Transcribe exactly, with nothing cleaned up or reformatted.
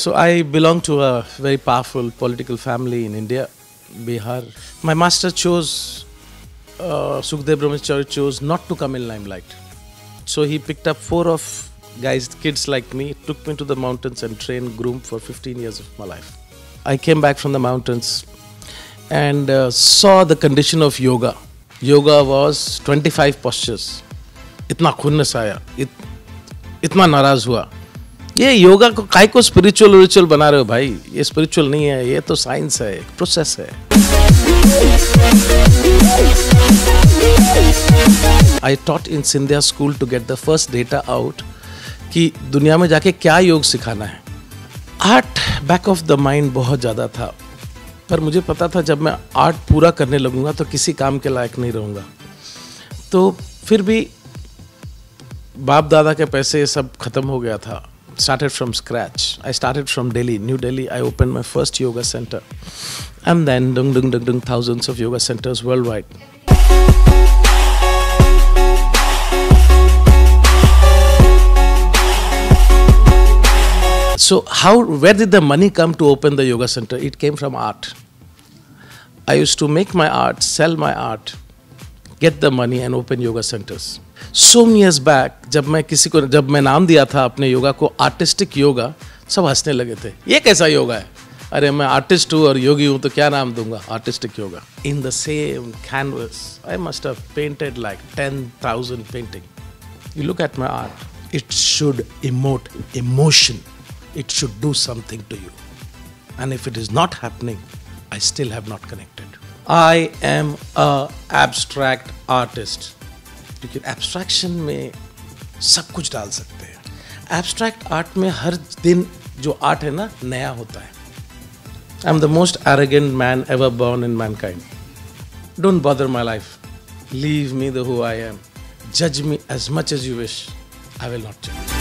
So I belong to a very powerful political family in India, Bihar. My master chose, uh, Sukhdev Brahmacharya chose not to come in limelight. So he picked up four of guys, kids like me, took me to the mountains and trained, groomed for fifteen years of my life. I came back from the mountains and uh, saw the condition of yoga. Yoga was twenty-five postures. Itna khunnas aaya, it, itna naraz hua. ये योगा को काय को spiritual ritual बना रहे हो भाई? ये spiritual नहीं है, ये तो साइंस है, प्रोसेस है. I taught in Sindhya school to get the first data out कि दुनिया में जाके क्या योग सिखाना है. Art back of the mind बहुत ज़्यादा था, पर मुझे पता था जब मैं आर्ट पूरा करने लगूंगा तो किसी काम के लायक नहीं रहूँगा. तो फिर भी बाप दादा के पैसे सब खत्म हो गया था. Started from scratch. I started from Delhi, New Delhi. I opened my first yoga center, and then dung dung dung dung thousands of yoga centers worldwide. So how, where did the money come to open the yoga center? It came from art. I used to make my art, sell my art, get the money and open yoga centers. So many years back, जब मैं किसी को जब मैं नाम दिया था अपने योगा को आर्टिस्टिक योगा, सब हंसने लगे थे. ये कैसा योगा है? अरे मैं आर्टिस्ट हूँ और योगी हूँ तो क्या नाम दूंगा? Artistic yoga. In the same canvas, I must have painted like ten thousand painting. You look at my art, it should emote emotion. It should do something to you. And if it is not happening, I still have not connected. I am a abstract artist. क्योंकि abstraction में सब कुछ डाल सकते हैं. Abstract art में हर दिन जो आर्ट है ना, नया होता है. I am the most arrogant man ever born in mankind. Don't bother my life. Leave me the who I am. जज me as much as you wish. I will not जज.